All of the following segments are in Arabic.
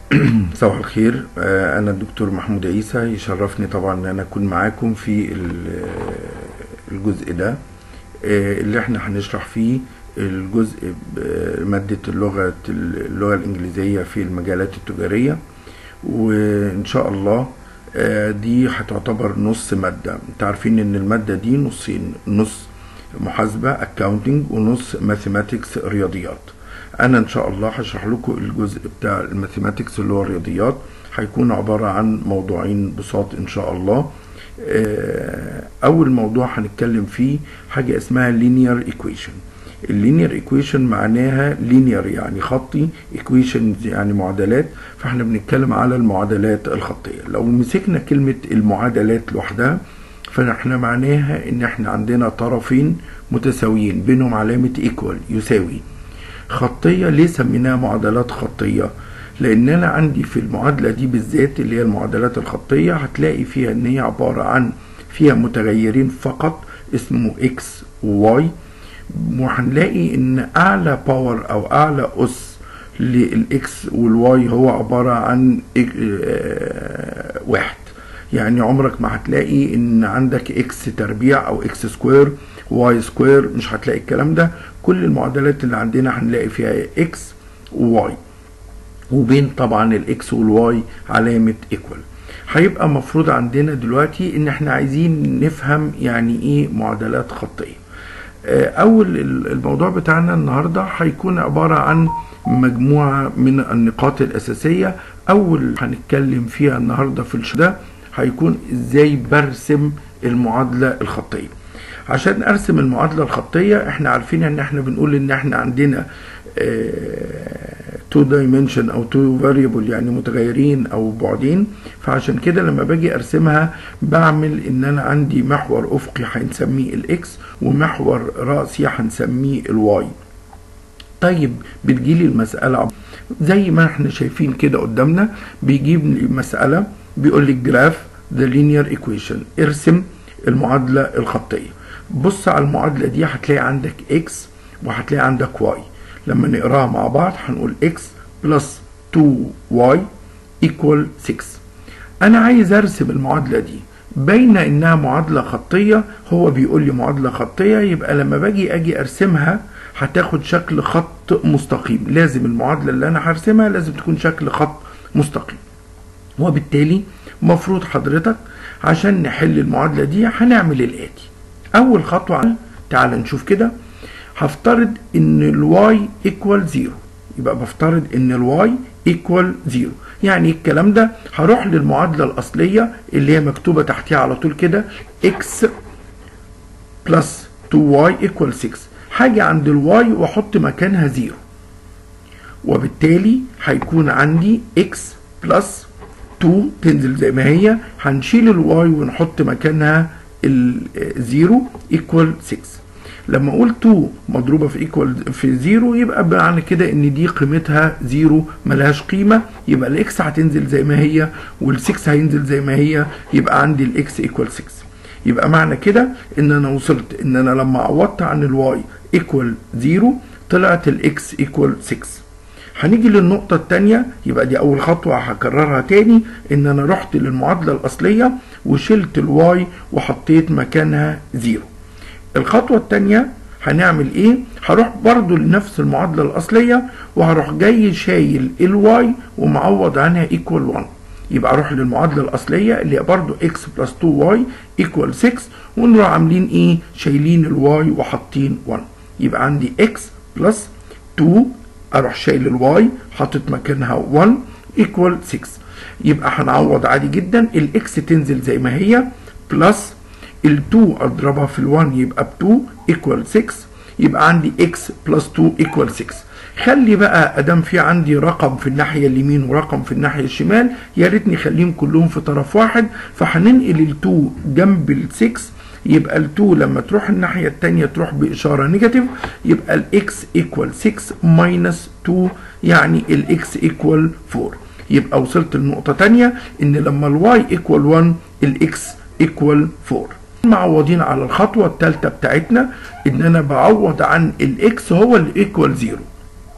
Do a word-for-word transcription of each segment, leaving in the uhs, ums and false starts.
صباح الخير. أنا الدكتور محمود عيسى، يشرفني طبعا أن أنا أكون معاكم في الجزء ده اللي احنا هنشرح فيه الجزء مادة اللغة اللغة الإنجليزية في المجالات التجارية، وإن شاء الله دي هتعتبر نص مادة. انت عارفين ان المادة دي نصين، نص محاسبة accounting ونص mathematics رياضيات. انا ان شاء الله هشرح لكم الجزء بتاع الماثيماتكس اللي هو الرياضيات، هيكون عبارة عن موضوعين بساط ان شاء الله. اول موضوع هنتكلم فيه حاجة اسمها linear equation. اللينير ايكويشن معناها لينير يعني خطي، ايكويشن يعني معادلات، فاحنا بنتكلم على المعادلات الخطية. لو مسكنا كلمة المعادلات لوحدها فاحنا معناها ان احنا عندنا طرفين متساويين بينهم علامة ايكوال يساوي. خطية ليه سميناها معادلات خطية؟ لان انا عندي في المعادلة دي بالذات اللي هي المعادلات الخطية هتلاقي فيها ان هي عبارة عن فيها متغيرين فقط اسمه اكس وواي، وهنلاقي ان اعلى باور او اعلى اس للاكس والواي هو عبارة عن واحد. يعني عمرك ما هتلاقي ان عندك اكس تربيع او اكس سكوير واي سكوير، مش هتلاقي الكلام ده. كل المعادلات اللي عندنا هنلاقي فيها اكس وواي، وبين طبعا الاكس والواي علامة ايكوال. هيبقى مفروض عندنا دلوقتي ان احنا عايزين نفهم يعني ايه معادلات خطية. اول الموضوع بتاعنا النهاردة هيكون عبارة عن مجموعة من النقاط الاساسية. اول هنتكلم فيها النهاردة في الشرح ده هيكون ازاي برسم المعادلة الخطية. عشان ارسم المعادلة الخطية احنا عارفين ان احنا بنقول ان احنا عندنا تو دايمنشن او تو فاريبل يعني متغيرين او بعدين، فعشان كده لما باجي ارسمها بعمل ان انا عندي محور افقي هنسميه الاكس ومحور راسي هنسميه الواي. طيب بتجيلي المسألة زي ما احنا شايفين كده قدامنا، بيجيب لي مسألة بيقول لي جراف ذا لينير ايكويشن، ارسم المعادلة الخطية. بص على المعادلة دي هتلاقي عندك اكس وهتلاقي عندك واي. لما نقراها مع بعض هنقول x بلس تو واي equal ستة. انا عايز ارسم المعادلة دي بين انها معادلة خطية، هو بيقول لي معادلة خطية، يبقى لما باجي اجي ارسمها هتاخد شكل خط مستقيم. لازم المعادلة اللي انا هرسمها لازم تكون شكل خط مستقيم، وبالتالي مفروض حضرتك عشان نحل المعادلة دي هنعمل الاتي. اول خطوة تعال نشوف كده، هفترض ان الواي ايكوال زيرو، يبقى بفترض ان الواي ايكوال زيرو. يعني الكلام ده هروح للمعادله الاصليه اللي هي مكتوبه تحتها على طول كده اكس بلس تو واي ايكوال ستة، هاجي عند الواي واحط مكانها زيرو، وبالتالي هيكون عندي اكس بلس تو تنزل زي ما هي، هنشيل الواي ونحط مكانها الزيرو ايكوال ستة. لما اقول اتنين مضروبه في ايكوال في زيرو يبقى معنى كده ان دي قيمتها زيرو ملهاش قيمه، يبقى الاكس هتنزل زي ما هي وال6 هينزل زي ما هي، يبقى عندي الاكس ايكوال ستة. يبقى معنى كده ان انا وصلت ان انا لما عوضت عن الواي ايكوال زيرو طلعت الاكس ايكوال ستة. هنيجي للنقطه الثانيه، يبقى دي اول خطوه هكررها تاني، ان انا رحت للمعادله الاصليه وشلت الواي وحطيت مكانها زيرو. الخطوة التانية هنعمل ايه؟ هروح برضو لنفس المعادلة الأصلية وهروح جاي شايل الواي ومعوض عنها ايكوال واحد. يبقى اروح للمعادلة الأصلية اللي هي برضو اكس بلس تو واي ايكوال ستة، ونروح عاملين ايه؟ شايلين الواي وحاطين واحد. يبقى عندي اكس بلس اتنين، اروح شايل الواي حاطط مكانها واحد ايكوال ستة. يبقى هنعوض عادي جدا، الاكس تنزل زي ما هي بلس ال2 اضربها في ال1 يبقى ب اتنين ايكوال ستة، يبقى عندي x بلس اتنين ايكوال ستة. خلي بقى ادام في عندي رقم في الناحيه اليمين ورقم في الناحيه الشمال، يا ريتني خليهم كلهم في طرف واحد، فهننقل ال2 جنب ال6، يبقى ال2 لما تروح الناحيه الثانيه تروح باشاره نيجاتيف، يبقى الاكس ايكوال ستة ماينس اتنين يعني الاكس ايكوال اربعة. يبقى وصلت لنقطه ثانيه ان لما الواي ايكوال واحد الاكس ايكوال اربعة. معوضين على الخطوة الثالثة بتاعتنا ان انا بعوض عن الاكس هو اللي ايكوال زيرو.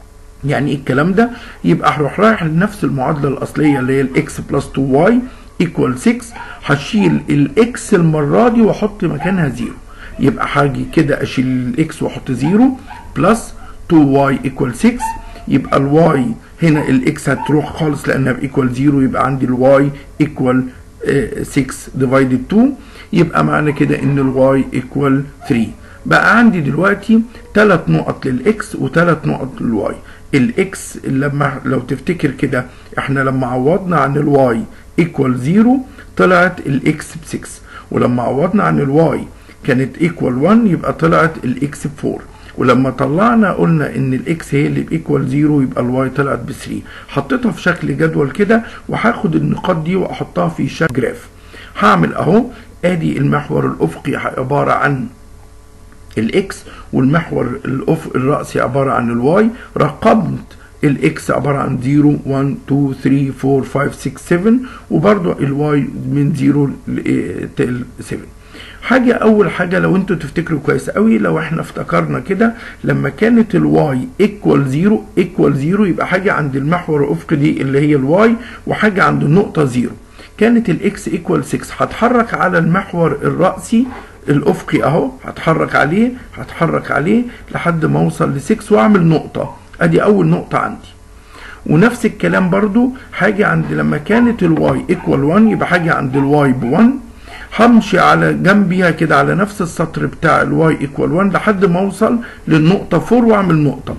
يعني ايه الكلام ده؟ يبقى هروح رايح لنفس المعادله الاصليه اللي هي الاكس بلس تو واي ايكوال ستة، هشيل الاكس المره دي واحط مكانها زيرو، يبقى هاجي كده اشيل الاكس واحط زيرو بلس تو واي ايكوال ستة، يبقى الواي هنا الاكس هتروح خالص لانها بايكوال زيرو، يبقى عندي الواي ايكوال ستة ديفايدد اتنين، يبقى معنى كده ان الواي ايكوال تلاتة. بقى عندي دلوقتي ثلاث نقط للاكس وثلاث نقط للواي. الاكس لما لو تفتكر كده احنا لما عوضنا عن الواي ايكوال زيرو طلعت الاكس ب ستة، ولما عوضنا عن الواي كانت ايكوال واحد يبقى طلعت الاكس ب أربعة، ولما طلعنا قلنا ان الاكس هي اللي بايكوال زيرو يبقى الواي طلعت ب تلاتة. حطيتها في شكل جدول كده، وهاخد النقاط دي واحطها في شكل جراف. هعمل اهو ادي المحور الافقي عباره عن الاكس، والمحور الافق الرأسي عباره عن الواي. رقمت الاكس عباره عن صفر واحد اتنين تلاتة اربعة خمسة ستة سبعة، وبرضو الواي من صفر ل سبعة. حاجه اول حاجه لو انتوا تفتكروا كويس قوي، لو احنا افتكرنا كده لما كانت الواي ايكوال صفر ايكوال صفر يبقى حاجه عند المحور الافقي دي اللي هي الواي، وحاجه عند النقطه صفر. كانت الاكس ايكوال ستة، هتحرك على المحور الرأسي الافقي اهو، هتحرك عليه هتحرك عليه لحد ما اوصل ل ستة واعمل نقطه، ادي اول نقطه عندي. ونفس الكلام برضو حاجه عند لما كانت الواي ايكوال واحد يبقى حاجه عند الواي ب واحد، همشي على جنبيها كده على نفس السطر بتاع الواي ايكوال واحد لحد ما اوصل للنقطه أربعة واعمل نقطه.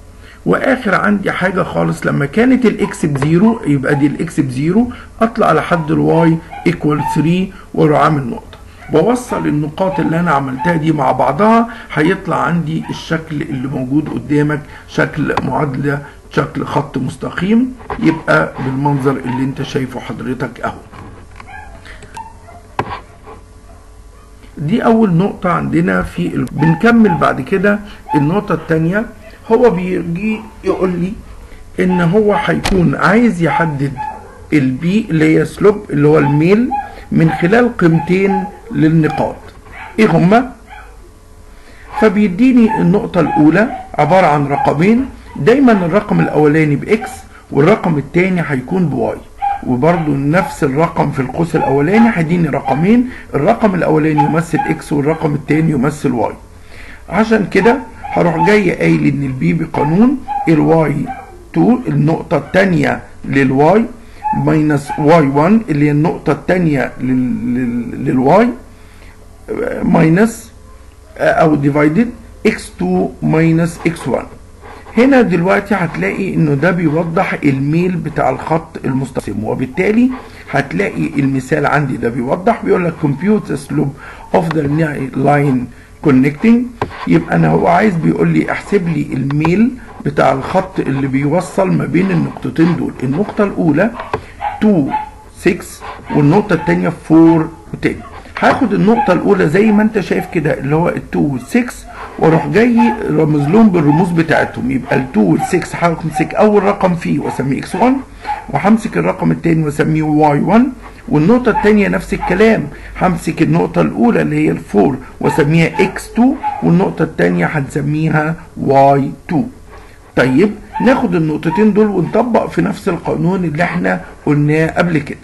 واخر عندي حاجه خالص لما كانت الاكس بزيرو يبقى دي الاكس بزيرو، اطلع لحد الواي ايكوال تلاتة واروح عامل نقطه. بوصل النقاط اللي انا عملتها دي مع بعضها، هيطلع عندي الشكل اللي موجود قدامك، شكل معادله، شكل خط مستقيم، يبقى بالمنظر اللي انت شايفه حضرتك اهو. دي اول نقطه عندنا في ال... بنكمل بعد كده النقطه الثانيه. هو بيجي يقول لي ان هو هيكون عايز يحدد البي اللي هي سلوب اللي هو الميل من خلال قيمتين للنقاط. ايه هما؟ فبيديني النقطة الاولى عبارة عن رقمين، دايما الرقم الاولاني باكس والرقم الثاني هيكون بواي، وبرضو نفس الرقم في القوس الاولاني هيديني رقمين، الرقم الاولاني يمثل اكس والرقم الثاني يمثل واي. عشان كده هروح جاي قايل ان البي بقانون الواي اتنين النقطة الثانية للواي ماينس واي واحد اللي هي النقطة الثانية للواي ماينس او ديفايدد اكس اتنين ماينس اكس واحد. هنا دلوقتي هتلاقي انه ده بيوضح الميل بتاع الخط المستقيم، وبالتالي هتلاقي المثال عندي ده بيوضح بيقول لك compute the slope of the line connecting. يبقى انا هو عايز بيقول لي احسب لي الميل بتاع الخط اللي بيوصل ما بين النقطتين دول. النقطة الاولى اتنين ستة والنقطة الثانية اربعة عشرة. هاخد النقطة الأولى زي ما أنت شايف كده اللي هو ال اتنين وال ستة، وأروح جاي رمز لهم بالرموز بتاعتهم. يبقى ال اتنين وال ستة همسك أول رقم فيه وأسميه إكس واحد، وهمسك الرقم التاني وأسميه واي واحد، والنقطة التانية نفس الكلام، همسك النقطة الأولى اللي هي ال أربعة وأسميها إكس اتنين، والنقطة التانية هنسميها واي اتنين. طيب ناخد النقطتين دول ونطبق في نفس القانون اللي احنا قلناه قبل كده.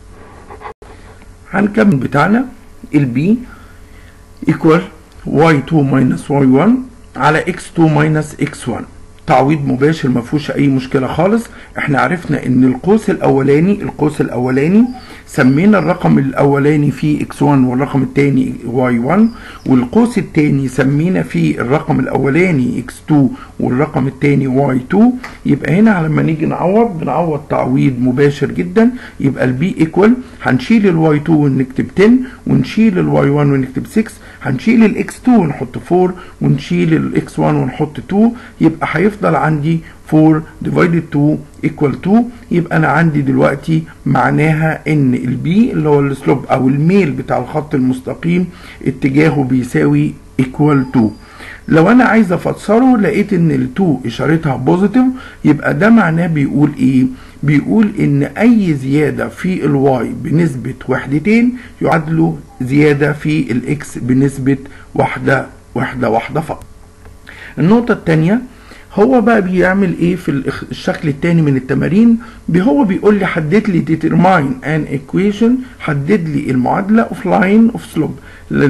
هنكمل بتاعنا البي ايكوال واي اتنين ماينس واي واحد على اكس اتنين ماينس اكس واحد. تعويض مباشر ما فيهوش اي مشكله خالص. احنا عرفنا ان القوس الاولاني القوس الاولاني سمينا الرقم الاولاني فيه اكس واحد والرقم الثاني واي واحد، والقوس الثاني سمينا فيه الرقم الاولاني اكس اتنين والرقم الثاني واي اتنين. يبقى هنا لما نيجي نعوض بنعوض تعويض مباشر جدا. يبقى البي ايكوال هنشيل الواي اتنين ونكتب عشرة، ونشيل الواي واحد ونكتب ستة، هنشيل الاكس اتنين ونحط اربعة، ونشيل الاكس واحد ونحط اتنين، يبقى هيفضل عندي اربعة ديفايدد اتنين ايكوال اتنين. يبقى انا عندي دلوقتي معناها ان البي اللي هو السلوب او الميل بتاع الخط المستقيم اتجاهه بيساوي ايكوال اتنين. لو انا عايز افسره لقيت ان ال اتنين اشارتها بوزيتيف، يبقى ده معناه بيقول ايه؟ بيقول ان اي زياده في الواي بنسبه وحدتين يعادلوا زياده في الاكس بنسبه واحده واحده واحده فقط. النقطه الثانيه هو بقى بيعمل ايه في الشكل التاني من التمارين؟ هو بيقول لي حدد لي determine an equation، حدد لي المعادله of line of slope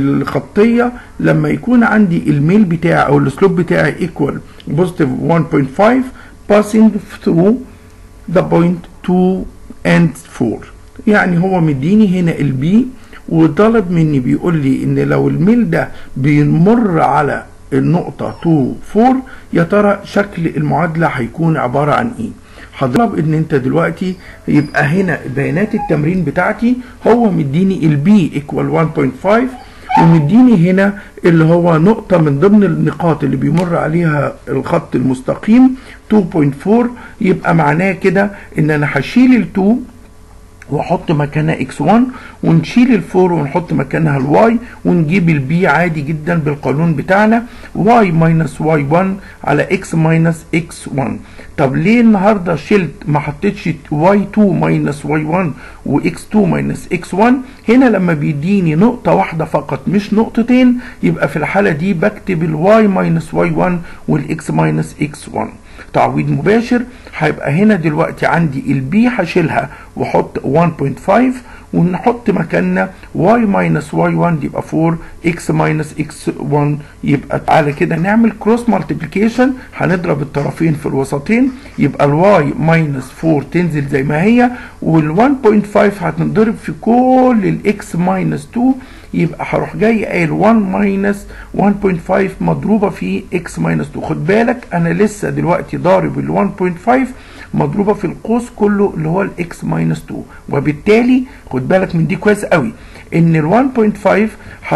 للخطيه لما يكون عندي الميل بتاعي او السلوب بتاعي equal positive one point five passing through the point two and four. يعني هو مديني هنا البي وطلب مني بيقول لي ان لو الميل ده بيمر على النقطة اتنين اربعة يا ترى شكل المعادلة هيكون عبارة عن ايه؟ هطلب ان انت دلوقتي يبقى هنا بيانات التمرين بتاعتي هو مديني البي ايكوال one point five ومديني هنا اللي هو نقطة من ضمن النقاط اللي بيمر عليها الخط المستقيم اتنين point four. يبقى معناه كده ان انا هشيل ال اتنين واحط مكانها اكس واحد ونشيل الفور ونحط مكانها الواي ونجيب البي عادي جدا بالقانون بتاعنا واي ماينس واي واحد على اكس ماينس اكس واحد. طب ليه النهارده شلت ما حطيتش واي اتنين ماينس واي واحد واكس اتنين ماينس اكس واحد؟ هنا لما بيديني نقطه واحده فقط مش نقطتين يبقى في الحاله دي بكتب الواي ماينس واي واحد والاكس ماينس اكس واحد. تعويض مباشر هيبقى هنا دلوقتي عندي البي هشيلها واحط one point five ونحط مكاننا y minus واي واحد يبقى four x minus اكس واحد. يبقى تعالى كده نعمل كروس مالتيبليكيشن، هنضرب الطرفين في الوسطين يبقى ال y minus four تنزل زي ما هي وال one point five هتنضرب في كل ال x minus two يبقى هروح جاي قايل one minus one point five مضروبه في x minus two. خد بالك انا لسه دلوقتي ضارب ال one point five مضروبه في القوس كله اللي هو الاكس ماينس اتنين، وبالتالي خد بالك من دي كويس قوي ان ال one point five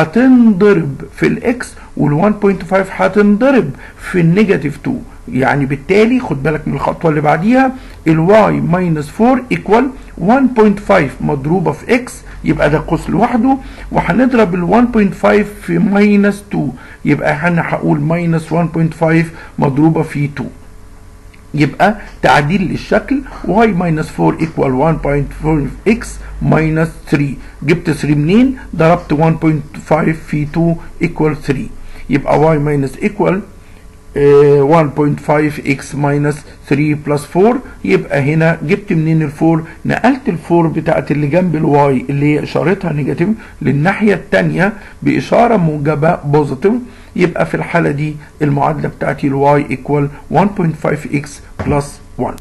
هتنضرب في الاكس وال one point five هتنضرب في النيجاتيف اتنين. يعني بالتالي خد بالك من الخطوه اللي بعديها ال y ماينس four ايكوال one point five مضروبه في اكس يبقى ده قوس لوحده وهنضرب ال one point five في ماينس اتنين يبقى انا هقول ماينس one point five مضروبه في اتنين. يبقى تعديل للشكل y minus four equal one point four x minus three. جبت three منين؟ ضربت one point five في two equal three يبقى y minus equal uh, one point five x minus three plus four. يبقى هنا جبت منين الفور؟ نقلت الفور بتاعت اللي جنب الواي اللي هي اشارتها نيجاتيف للناحيه الثانيه باشاره موجبه بوزيتيف. يبقى في الحالة دي المعادلة بتاعتي ال y equal one point five x plus one.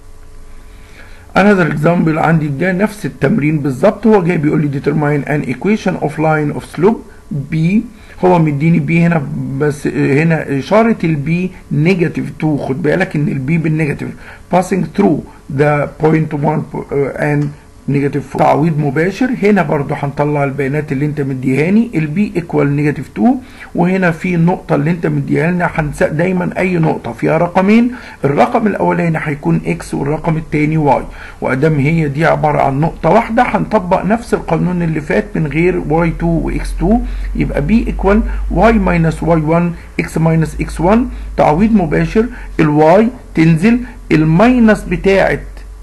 another example عندي جاي نفس التمرين بالظبط، هو جاي بيقول لي determine an equation of line of slope b. هو مديني b هنا بس هنا اشارة البي نيجاتيف اتنين. خد بالك ان البي بالنيجاتيف passing through the point one and نيجاتيف. تعويض مباشر هنا برضو هنطلع البيانات اللي انت مديهاني البي ايكوال نيجاتيف اتنين وهنا في النقطه اللي انت مديها لنا هنسق دايما اي نقطه فيها رقمين، الرقم الاولاني هيكون اكس والرقم الثاني واي، وادام هي دي عباره عن نقطه واحده هنطبق نفس القانون اللي فات من غير واي اتنين واكس اتنين يبقى بي ايكوال واي ماينس واي واحد اكس ماينس اكس واحد. تعويض مباشر الواي تنزل الماينس بتاعه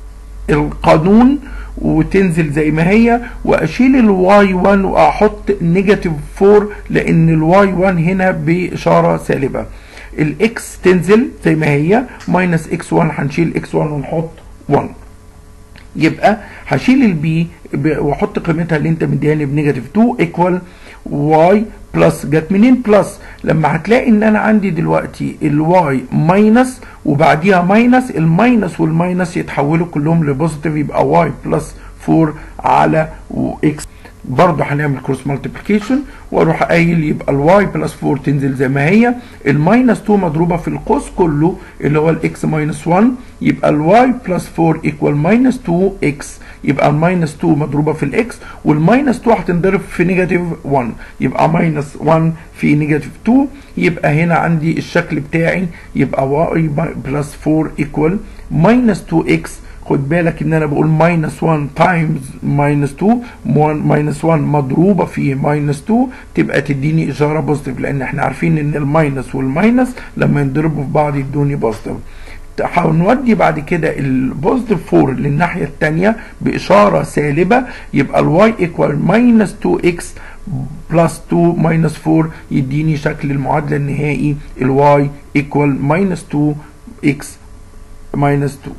القانون وتنزل زي ما هي واشيل الواي واحد واحط نيجاتيف اربعة لان الواي واحد هنا باشاره سالبه. الاكس تنزل زي ما هي ماينس اكس واحد هنشيل اكس واحد ونحط واحد. يبقى هشيل البي واحط قيمتها اللي انت مديهاني بنيجاتيف اتنين ايكوال واي بلس. جت منين بلس؟ لما هتلاقي ان انا عندي دلوقتي الواي ماينس وبعديها ماينس، الماينس والماينس يتحولوا كلهم لبوزيتيف يبقى واي بلس اربعة على اكس. برضه هنعمل كروس مالتيبليكيشن واروح قايل يبقى الواي بلس اربعة تنزل زي ما هي، الماينس اتنين مضروبه في القوس كله اللي هو الاكس ماينس واحد يبقى الواي بلس اربعة ايكوال ماينس اتنين اكس. يبقى الماينس اتنين مضروبه في الاكس والماينس اتنين هتنضرب في نيجاتيف واحد يبقى ماينس واحد في نيجاتيف اتنين. يبقى هنا عندي الشكل بتاعي يبقى واي بلس اربعة ايكوال ماينس اتنين اكس. خد بالك ان انا بقول ماينس واحد تايمز ماينس اتنين، ماينس واحد مضروبه في ماينس اتنين تبقى تديني اشاره بوزيتيف لان احنا عارفين ان الماينس والماينس لما ينضربوا في بعض يدوني بوزيتيف. هنودي بعد كده البوزيتيف اربعة للناحيه الثانيه باشاره سالبه يبقى الواي ايكوال ماينس اتنين اكس بلس اتنين ماينس اربعة يديني شكل المعادله النهائي الواي ايكوال ماينس اتنين x minus two.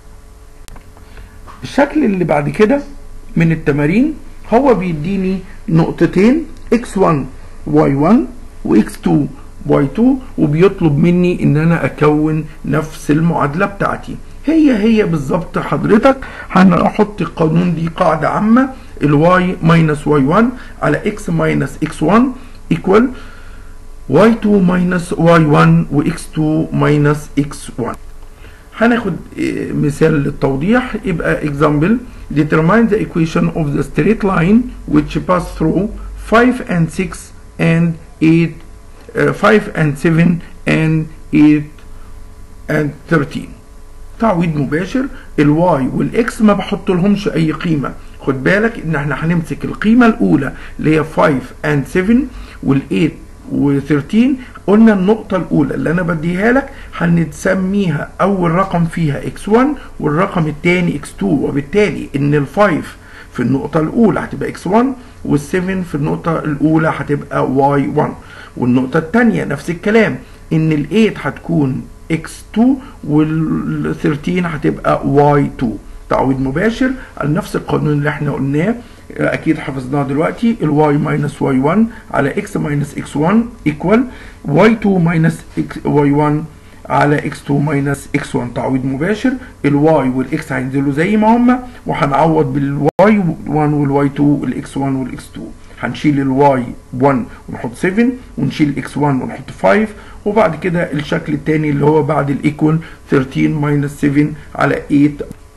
الشكل اللي بعد كده من التمارين هو بيديني نقطتين اكس واحد واي واحد و اكس اتنين واي اتنين وبيطلب مني ان انا اكون نفس المعادله بتاعتي. هي هي بالظبط حضرتك هنحط القانون دي قاعده عامه الواي ماينس واي واحد على اكس ماينس اكس واحد ايكوال واي اتنين ماينس واي واحد و اكس اتنين ماينس اكس واحد. هناخد مثال للتوضيح. يبقى example determine the equation of the straight line which pass through five and six and eight uh, five and seven and eight and thirteen. تعويض مباشر. الواي والاكس ما بحط لهمش اي قيمه. خد بالك ان احنا هنمسك القيمه الاولى اللي هي خمسة and سبعة وال8 و13. قلنا النقطة الأولى اللي أنا بديها لك هنسميها أول رقم فيها اكس واحد والرقم الثاني اكس اتنين، وبالتالي إن الفايف في النقطة الأولى هتبقى اكس واحد والسبعة في النقطة الأولى هتبقى واي واحد، والنقطة الثانية نفس الكلام إن الثمانية هتكون اكس اتنين وال13 هتبقى واي اتنين. تعويض مباشر على نفس القانون اللي احنا قلناه اكيد حفظناه دلوقتي. الواي ماينس واي واحد على اكس ماينس اكس واحد ايكوال واي اتنين ماينس واي واحد على اكس اتنين ماينس اكس واحد. تعويض مباشر. الواي والاكس هينزلوا زي ما هما وهنعوض بالواي واحد والواي اتنين الاكس واحد والاكس اتنين. هنشيل الواي واحد ونحط سبعة ونشيل الاكس واحد ونحط خمسة، وبعد كده الشكل الثاني اللي هو بعد الايكوال تلتاشر ماينس سبعة على تمانية.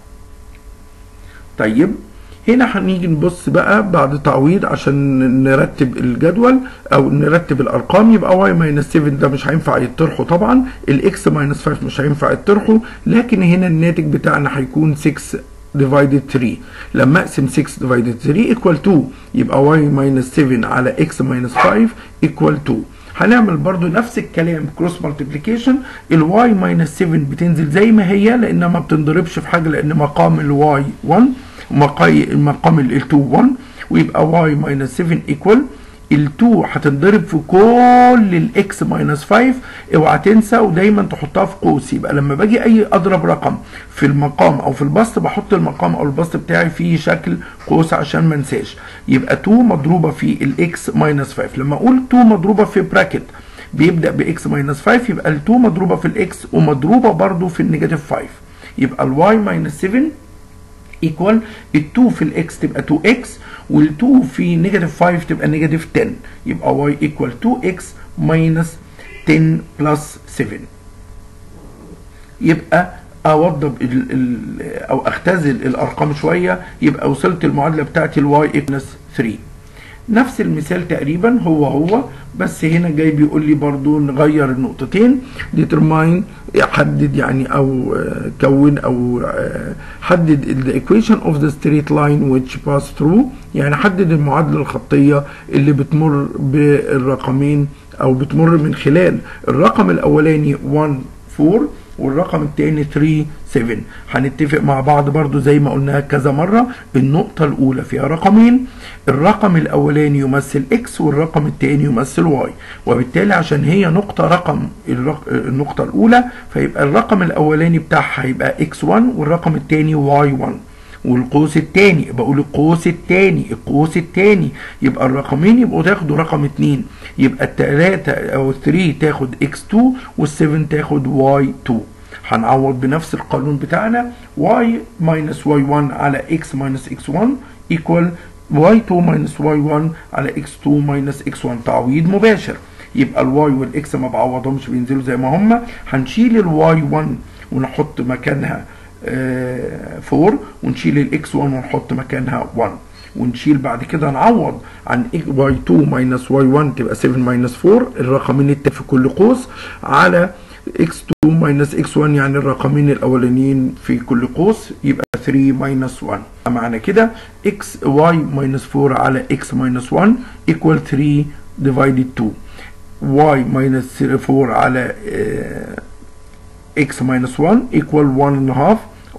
طيب هنا هنيجي نبص بقى بعد تعويض عشان نرتب الجدول او نرتب الارقام. يبقى واي ماينس سبعة ده مش هينفع يطرحوا طبعا، الاكس ماينس خمسة مش هينفع يطرحوا، لكن هنا الناتج بتاعنا هيكون ستة ديفايدد تلاتة. لما اقسم ستة ديفايدد تلاتة ايكوال اتنين، يبقى واي ماينس سبعة على اكس ماينس خمسة ايكوال اتنين. هنعمل برضو نفس الكلام كروس مالتيبليكيشن. الواي ماينس سبعة بتنزل زي ما هي لانها ما بتنضربش في حاجه، لان مقام الواي واحد مقام ال اتنين واحد، ويبقى واي ماينس سبعة ايكوال ال اتنين هتنضرب في كل الاكس ماينس خمسة. اوعى تنسى ودايما تحطها في قوس. يبقى لما باجي اي اضرب رقم في المقام او في البسط بحط المقام او البسط بتاعي في شكل قوس عشان ما انساش. يبقى اتنين مضروبه في الاكس ماينس خمسة. لما اقول اتنين مضروبه في براكت بيبدا باكس ماينس خمسة، يبقى ال اتنين مضروبه في الاكس ومضروبه برضو في النيجاتيف خمسة. يبقى الواي ماينس سبعة ايكوال ال اتنين في الاكس تبقى اتنين اكس وال اتنين في نيجاتيف خمسة تبقى نيجاتيف عشرة. يبقى واي ايكوال اتنين اكس ماينس عشرة بلس سبعة. يبقى اوضب ال ال او اختزل الارقام شويه، يبقى وصلت المعادله بتاعتي الواي ايكوال تلاتة. نفس المثال تقريبا هو هو، بس هنا جاي بيقول لي برضو نغير النقطتين. determine حدد يعني او كون او حدد the equation of the straight line which pass through، يعني حدد المعادلة الخطية اللي بتمر بالرقمين او بتمر من خلال الرقم الاولاني واحد أربعة والرقم الثاني تلاتة سبعة. هنتفق مع بعض برضو زي ما قلناها كذا مرة. النقطة الأولى فيها رقمين، الرقم الأولاني يمثل إكس والرقم الثاني يمثل واي، وبالتالي عشان هي نقطة رقم النقطة الأولى فيبقى الرقم الأولاني بتاعها هيبقى إكس واحد والرقم الثاني واي واحد. والقوس الثاني بقول القوس الثاني القوس الثاني يبقى الرقمين يبقوا تاخدوا رقم اتنين، يبقى التلاتة او التلاتة تاخد اكس اتنين والسبعة تاخد واي اتنين. هنعوض بنفس القانون بتاعنا واي ماينس واي واحد على اكس ماينس اكس واحد ايكوال واي اتنين ماينس واي واحد على اكس اتنين ماينس اكس واحد. تعويض مباشر. يبقى الواي والاكس ما بعوضهمش بينزلوا زي ما هما. هنشيل الواي واحد ونحط مكانها أربعة ونشيل الاكس واحد ونحط مكانها واحد، ونشيل بعد كده نعوض عن واي اتنين ماينس واي واحد تبقى سبعة ماينس أربعة الرقمين التاني في كل قوس على اكس اتنين ماينس اكس واحد يعني الرقمين الاولانيين في كل قوس يبقى تلاتة ماينس واحد. معنى كده اكس واي ماينس أربعة على اكس ماينس واحد ايكوال تلاتة ديفايدد اتنين. واي ماينس أربعة على اكس ماينس واحد ايكوال واحد and a half.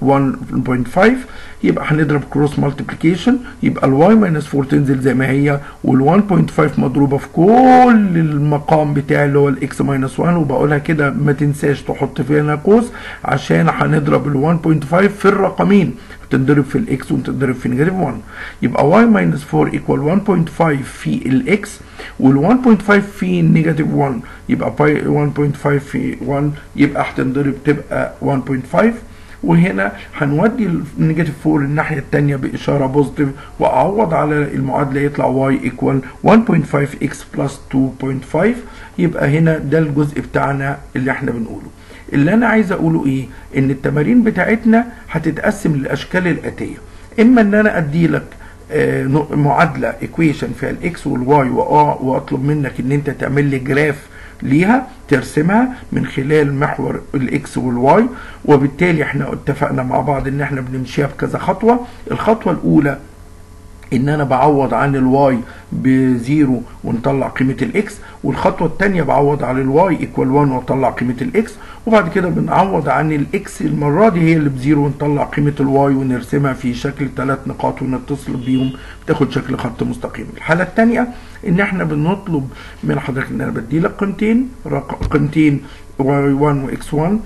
واحد نقطة خمسة، يبقى هنضرب كروس مالتيبليكيشن، يبقى الواي ماينس أربعة تنزل زي ما هي، وال واحد نقطة خمسة مضروبه في كل المقام بتاعي اللي هو الاكس ماينس واحد، وبقولها كده ما تنساش تحط فيها قوس عشان هنضرب ال واحد نقطة خمسة في الرقمين، تنضرب في الاكس وتنضرب في نيجاتيف واحد، يبقى واي ماينس أربعة ايكوال واحد نقطة خمسة في الاكس، وال واحد نقطة خمسة في نيجاتيف واحد، يبقى باي واحد نقطة خمسة في واحد يبقى هتنضرب تبقى واحد نقطة خمسة، وهنا هنودي النيجاتيف أربعة الناحيه الثانيه باشاره بوزيتيف، واعوض على المعادله يطلع واي ايكوال واحد نقطة خمسة اكس بلس اتنين نقطة خمسة، يبقى هنا ده الجزء بتاعنا اللي احنا بنقوله. اللي انا عايز اقوله ايه؟ ان التمارين بتاعتنا هتتقسم للاشكال الاتيه، اما ان انا ادي لك آه معادله ايكويشن فيها الاكس والواي واطلب منك ان انت تعمل لي جراف ليها ترسمها من خلال محور الاكس والواي، وبالتالي احنا اتفقنا مع بعض ان احنا بنمشيها بكذا خطوه. الخطوه الاولى ان انا بعوض عن الواي بزيرو ونطلع قيمه الاكس، والخطوه الثانيه بعوض عن الواي ايكوال واحد واطلع قيمه الاكس، وبعد كده بنعوض عن الاكس المره دي هي اللي بزيرو ونطلع قيمه الواي ونرسمها في شكل ثلاث نقاط ونتصل بيهم بتاخد شكل خط مستقيم. الحاله الثانيه ان احنا بنطلب من حضرتك ان انا بدي لك قيمتين قيمتين واي واحد واكس واحد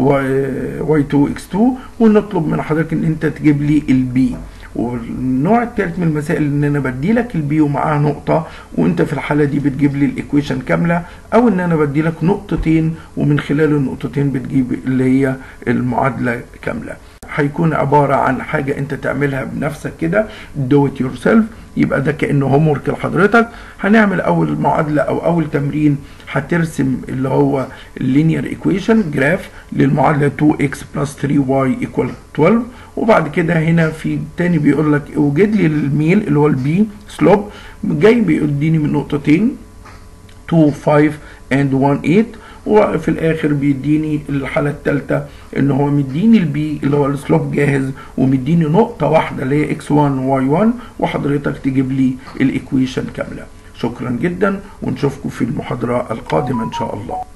وواي اتنين اكس اتنين، ونطلب من حضرتك ان انت تجيب لي البي. والنوع الثالث من المسائل ان انا بدي لك البي ومعاها نقطه، وانت في الحاله دي بتجيب لي الايكويشن كامله، او ان انا بدي لك نقطتين ومن خلال النقطتين بتجيب اللي هي المعادله كامله. هيكون عباره عن حاجه انت تعملها بنفسك كده دو ات يور سيلف، يبقى ده كانه هوم ورك لحضرتك. هنعمل اول معادله او اول تمرين، هترسم اللي هو اللينير ايكويشن جراف للمعادله اتنين اكس بلس تلاتة واي ايكوال اتناشر، وبعد كده هنا في تاني بيقول لك اوجد لي الميل اللي هو البي سلوب، جاي بيديني من نقطتين اتنين خمسة and واحد تمانية، وفي الاخر بيديني الحاله الثالثه ان هو مديني البي اللي هو السلوب جاهز، ومديني نقطه واحده اللي هي اكس واحد واي واحد، وحضرتك تجيب لي الايكويشن كامله. شكرا جدا، ونشوفكم في المحاضره القادمه ان شاء الله.